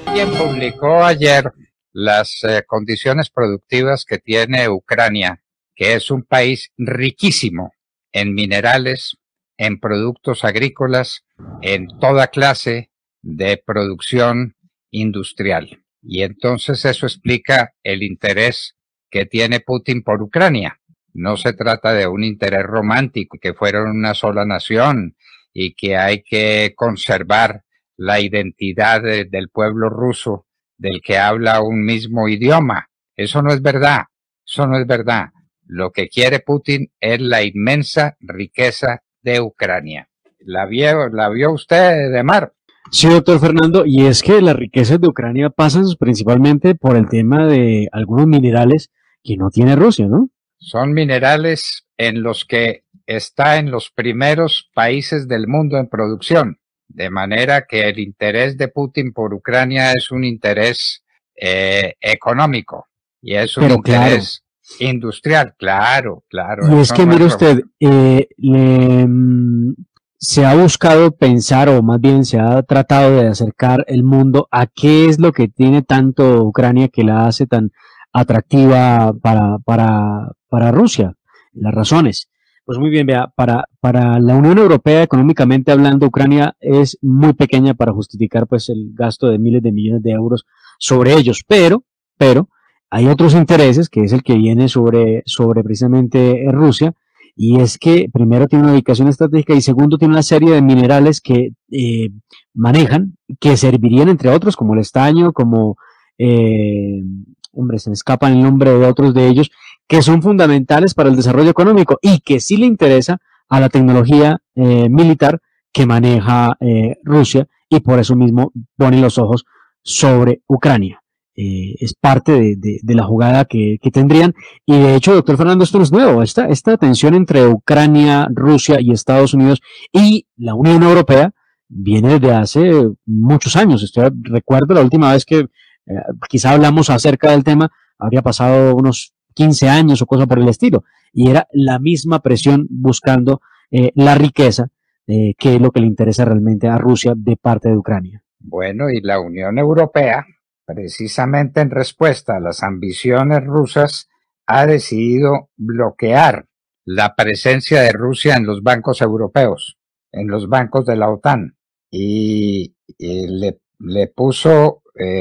Quien publicó ayer las condiciones productivas que tiene Ucrania, que es un país riquísimo en minerales, en productos agrícolas, en toda clase de producción industrial. Y entonces eso explica el interés que tiene Putin por Ucrania. No se trata de un interés romántico, que fueron una sola nación y que hay que conservar la identidad del pueblo ruso, del que habla un mismo idioma. Eso no es verdad, eso no es verdad. Lo que quiere Putin es la inmensa riqueza de Ucrania. ¿La vio usted, Demar? Sí, doctor Fernando, y es que las riquezas de Ucrania pasan principalmente por el tema de algunos minerales que no tiene Rusia, ¿no? Son minerales en los que está en los primeros países del mundo en producción, de manera que el interés de Putin por Ucrania es un interés económico y es un Pero claro, interés industrial, claro, claro, y es eso que no es mire usted, se ha buscado pensar, o más bien se ha tratado de acercar el mundo a qué es lo que tiene tanto Ucrania que la hace tan atractiva para Rusia, las razones. Pues muy bien, vea, para la Unión Europea, económicamente hablando, Ucrania es muy pequeña para justificar pues el gasto de miles de millones de euros sobre ellos, pero hay otros intereses, que es el que viene sobre precisamente Rusia, y es que primero tiene una ubicación estratégica y segundo tiene una serie de minerales que manejan, que servirían entre otros como el estaño, como, eh, hombre, se me escapan el nombre de otros de ellos, que son fundamentales para el desarrollo económico y que sí le interesa a la tecnología militar que maneja Rusia, y por eso mismo ponen los ojos sobre Ucrania. Es parte de la jugada que tendrían. Y de hecho, doctor Fernando, esto no es nuevo. Esta tensión entre Ucrania, Rusia y Estados Unidos y la Unión Europea viene desde hace muchos años. Recuerdo la última vez que quizá hablamos acerca del tema, habría pasado unos 15 años o cosa por el estilo. Y era la misma presión buscando la riqueza, que es lo que le interesa realmente a Rusia de parte de Ucrania. bueno, y la Unión Europea, precisamente en respuesta a las ambiciones rusas, ha decidido bloquear la presencia de Rusia en los bancos europeos, en los bancos de la OTAN, y le puso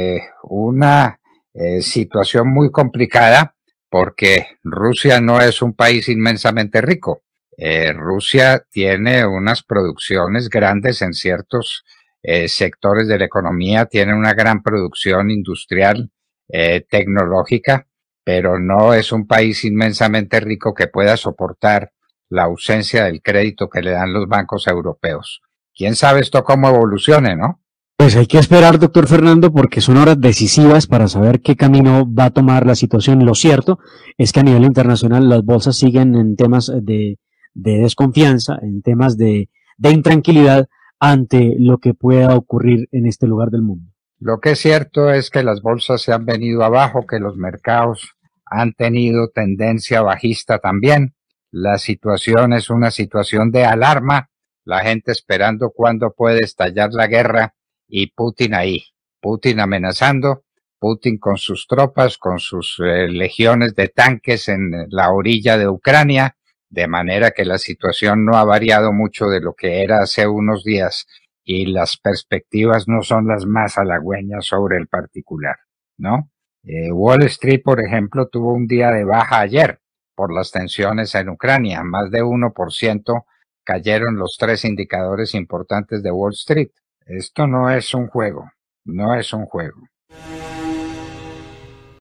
una situación muy complicada porque Rusia no es un país inmensamente rico. Rusia tiene unas producciones grandes en ciertos sectores de la economía, tiene una gran producción industrial, tecnológica, pero no es un país inmensamente rico que pueda soportar la ausencia del crédito que le dan los bancos europeos. ¿Quién sabe esto cómo evolucione, no? Pues hay que esperar, doctor Fernando, porque son horas decisivas para saber qué camino va a tomar la situación. Lo cierto es que a nivel internacional las bolsas siguen en temas de desconfianza, en temas de intranquilidad ante lo que pueda ocurrir en este lugar del mundo. Lo que es cierto es que las bolsas se han venido abajo, que los mercados han tenido tendencia bajista también. La situación es una situación de alarma, la gente esperando cuándo puede estallar la guerra y Putin ahí, Putin amenazando, Putin con sus tropas, con sus legiones de tanques en la orilla de Ucrania, de manera que la situación no ha variado mucho de lo que era hace unos días y las perspectivas no son las más halagüeñas sobre el particular, ¿no? Wall Street, por ejemplo, tuvo un día de baja ayer por las tensiones en Ucrania, más de 1% cayeron los tres indicadores importantes de Wall Street. Esto no es un juego, no es un juego.